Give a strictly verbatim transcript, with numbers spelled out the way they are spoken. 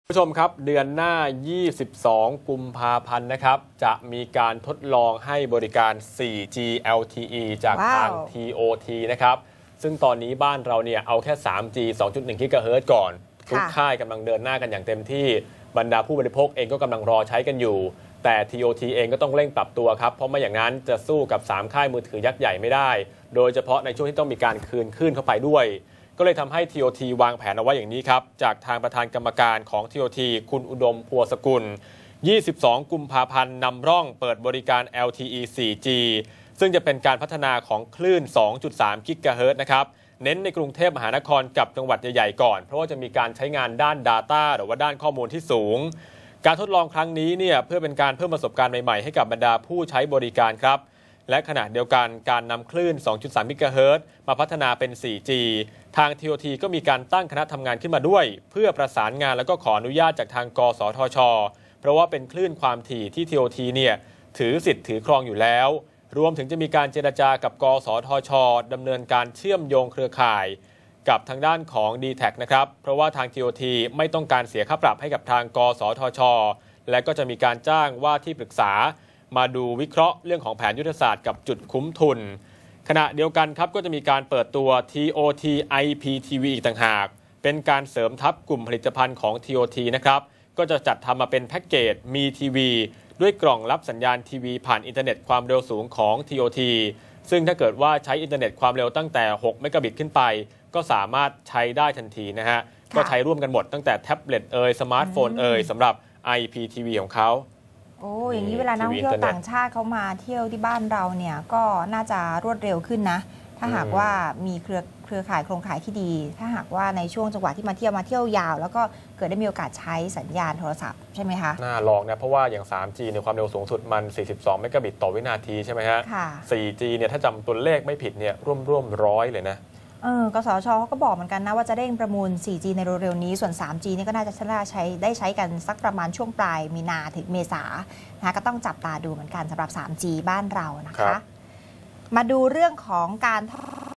ผู้ชมครับเดือนหน้า ยี่สิบสอง กุมภาพันธ์นะครับจะมีการทดลองให้บริการ โฟร์จี แอล ที อี จากทาง ที โอ ที นะครับซึ่งตอนนี้บ้านเราเนี่ยเอาแค่ ทรีจี สองจุดหนึ่ง กิกะเฮิรตซ์ ก่อนทุกค่ายกำลังเดินหน้ากันอย่างเต็มที่บรรดาผู้บริโภคเองก็กำลังรอใช้กันอยู่แต่ ที โอ ที เองก็ต้องเร่งปรับตัวครับเพราะไม่อย่างนั้นจะสู้กับสามค่ายมือถือยักษ์ใหญ่ไม่ได้โดยเฉพาะในช่วงที่ต้องมีการคืนคลื่นเข้าไปด้วยก็เลยทำให้ ที โอ ที วางแผนเอาไว้อย่างนี้ครับจากทางประธานกรรมการของ ที โอ ที คุณอุดมพัวสกุล ยี่สิบสอง กุมภาพันธ์นำร่องเปิดบริการ แอล ที อี โฟร์จี ซึ่งจะเป็นการพัฒนาของคลื่น สองจุดสาม กิกะเฮิรตซ์ นะครับเน้นในกรุงเทพมหานครกับจังหวัดใหญ่ๆก่อนเพราะว่าจะมีการใช้งานด้าน Data หรือว่าด้านข้อมูลที่สูงการทดลองครั้งนี้เนี่ยเพื่อเป็นการเพิ่มประสบการณ์ใหม่ๆให้กับบรรดาผู้ใช้บริการครับและขณะเดียวกันการนำคลื่น สองจุดสาม กิกะเฮิรตซ์ มาพัฒนาเป็น โฟร์จี ทาง ที โอ ที ก็มีการตั้งคณะทำงานขึ้นมาด้วยเพื่อประสานงานแล้วก็ขออนุญาตจากทางกสทช.เพราะว่าเป็นคลื่นความถี่ที่ ที โอ ที เนี่ยถือสิทธิ์ถือครองอยู่แล้วรวมถึงจะมีการเจรจากับกสทช.ดำเนินการเชื่อมโยงเครือข่ายกับทางด้านของ ดี แท็ก นะครับเพราะว่าทาง ที โอ ที ไม่ต้องการเสียค่าปรับให้กับทางกสทช.และก็จะมีการจ้างว่าที่ปรึกษามาดูวิเคราะห์เรื่องของแผนยุทธศาสตร์กับจุดคุ้มทุนขณะเดียวกันครับก็จะมีการเปิดตัว ที โอ ที ไอ พี ที วี อีกต่างหากเป็นการเสริมทับกลุ่มผลิตภัณฑ์ของ ที โอ ที นะครับก็จะจัดทำมาเป็นแพ็กเกจมีทีวีด้วยกล่องรับสัญญาณทีวีผ่านอินเทอร์เน็ตความเร็วสูงของ ที โอ ที ซึ่งถ้าเกิดว่าใช้อินเทอร์เน็ตความเร็วตั้งแต่หกเมกะบิตขึ้นไปก็สามารถใช้ได้ทันทีนะฮะก็ใช้ร่วมกันหมดตั้งแต่แท็บเล็ตเอ่ยสมาร์ทโฟนเอ่ยสำหรับ ไอ พี ที วี ของเขาโอ้อย่างนี้เวลานักท่องเที่ยวต่างชาติเขามาเที่ยวที่บ้านเราเนี่ยก็น่าจะรวดเร็วขึ้นนะถ้าหากว่ามีเครือเครือข่ายโครงข่ายที่ดีถ้าหากว่าในช่วงจังหวะที่มาเที่ยวมาเที่ยวยาวแล้วก็เกิดได้มีโอกาสใช้สัญญาณโทรศัพท์ใช่ไหมคะน่าลองนะเพราะว่าอย่าง ทรีจี ในความเร็วสูงสุดมันสี่สิบสองเมกะบิตต่อวินาทีใช่ไหมฮะ โฟร์จี เนี่ยถ้าจำตัวเลขไม่ผิดเนี่ยร่วมๆร้อยเลยนะเออกสช.เขาก็บอกเหมือนกันนะว่าจะเร่งประมูล โฟร์จี ในเร็วๆนี้ส่วน ทรีจี นี่ก็น่าจะใช้ได้ใช้กันสักประมาณช่วงปลายมีนาถึงเมษานะคะก็ต้องจับตาดูเหมือนกันสำหรับ ทรีจี บ้านเรานะคะมาดูเรื่องของการ